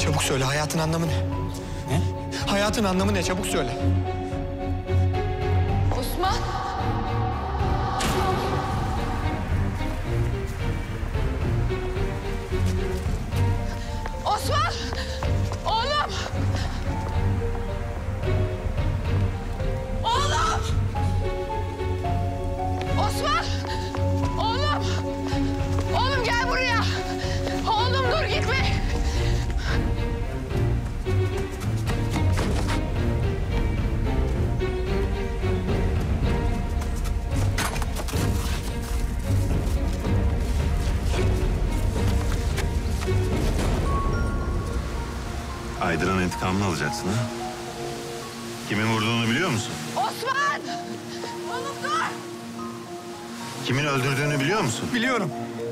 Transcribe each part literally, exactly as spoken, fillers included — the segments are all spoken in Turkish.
Çabuk söyle, hayatın anlamı ne? Ne? Hayatın anlamı ne? Çabuk söyle. Osman! Osman! Oğlum! Oğlum! Osman! Oğlum! Oğlum gel buraya! Oğlum dur gitme! Aydın'ın intikamını alacaksın ha? Kimin vurduğunu biliyor musun? Osman! Oğlum dur! Kimin öldürdüğünü biliyor musun? Biliyorum.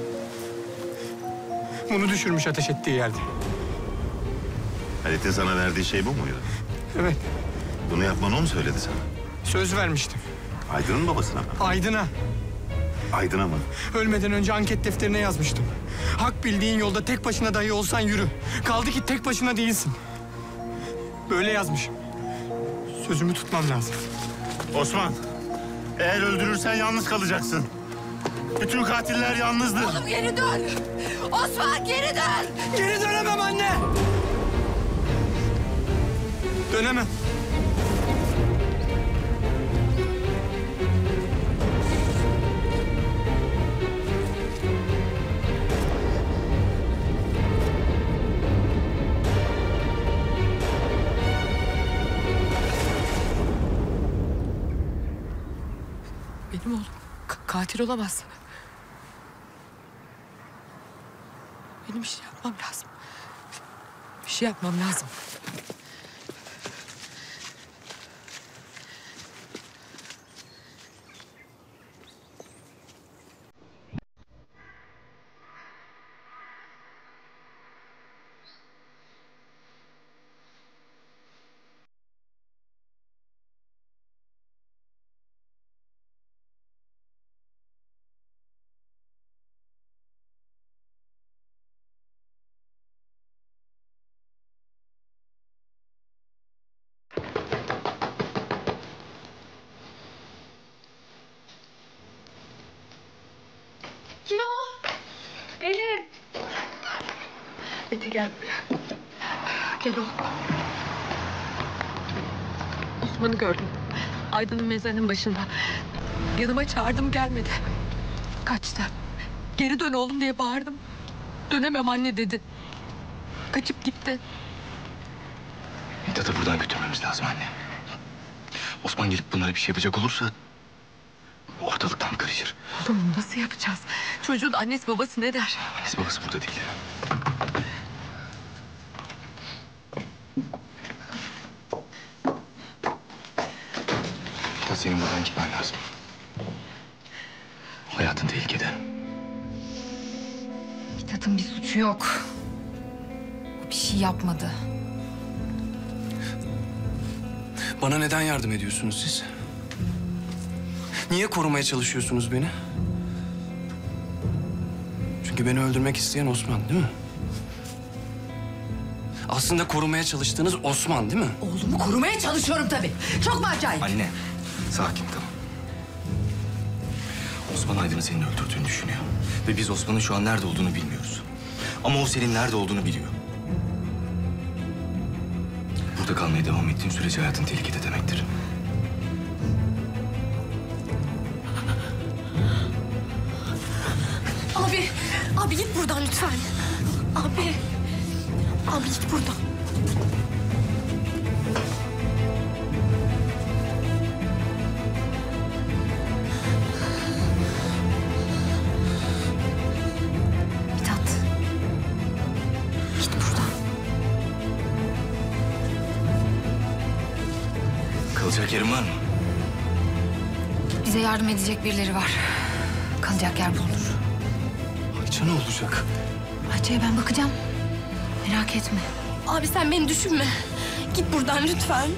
Bunu düşürmüş ateş ettiği yerde. Halit'in sana verdiği şey bu muydu? Evet. Bunu yapmanı o mu söyledi sana? Söz vermiştim. Aydın'ın babasına mı? Aydın'a. Aydın'a mı? Ölmeden önce anket defterine yazmıştım. Hak bildiğin yolda tek başına dahi olsan yürü. Kaldı ki tek başına değilsin. Böyle yazmışım. Sözümü tutmam lazım. Osman, eğer öldürürsen yalnız kalacaksın. Bütün katiller yalnızdır. Oğlum geri dön! Osman geri dön! Geri dönemem anne! Dönemem. Benim oğlum ka- katil olamaz. Benim bir şey yapmam lazım. Bir şey yapmam lazım. Kim o? Elif. Ete gel buraya. Gel oğlum. Osman'ı gördüm. Aydın'ın mezarının başında. Yanıma çağırdım gelmedi. Kaçtı. Geri dön oğlum diye bağırdım. Dönemem anne dedi. Kaçıp gitti. Mithat'ı buradan götürmemiz lazım anne. Osman gelip bunlara bir şey yapacak olursa ortalık tam karışır. Oğlum nasıl yapacağız? Çocuğun annesi babası ne der? Annesi babası burada değil. Mithat senin buradan gitmen lazım. Hayatın tehlikede. Mithat'ın bir suçu yok. O bir şey yapmadı. Bana neden yardım ediyorsunuz siz? Niye korumaya çalışıyorsunuz beni? Çünkü beni öldürmek isteyen Osman değil mi? Aslında korumaya çalıştığınız Osman değil mi? Oğlumu korumaya çalışıyorum tabii. Çok mu acayip? Anne, sakin tamam. Osman Aydın'ı senin öldürdüğünü düşünüyor. Ve biz Osman'ın şu an nerede olduğunu bilmiyoruz. Ama o senin nerede olduğunu biliyor. Burada kalmaya devam ettiğin sürece hayatın tehlikede demektir. Abi, abi git buradan lütfen. Abi, abi git buradan. Mithat, git buradan. Kalacak yerin var mı? Bize yardım edecek birileri var. Kalacak yer bulunur. Ayça ne olacak? Ayça'ya ben bakacağım. Merak etme. Abi sen beni düşünme. Git buradan lütfen.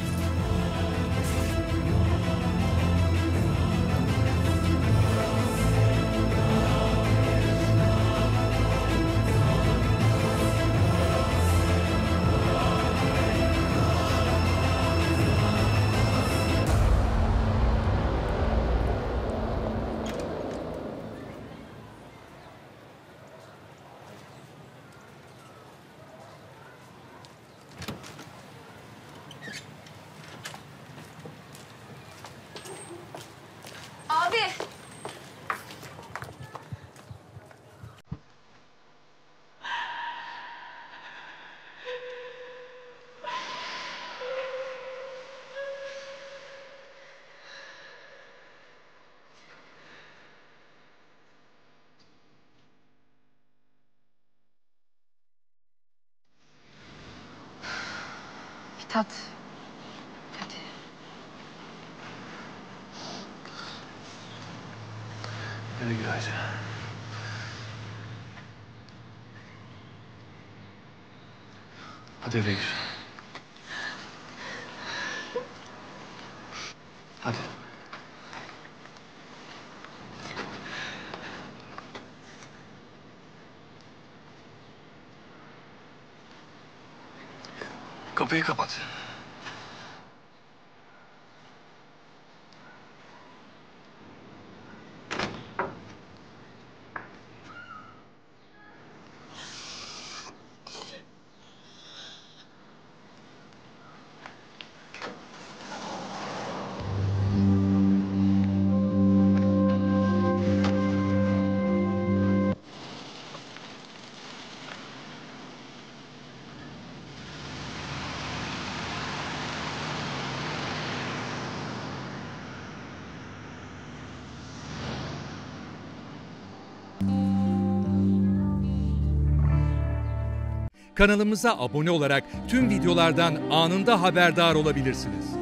Mithat. Hadi. Güle güle Ayça. Hadi eve gir. Hadi. Kapıyı kapat. Kanalımıza abone olarak tüm videolardan anında haberdar olabilirsiniz.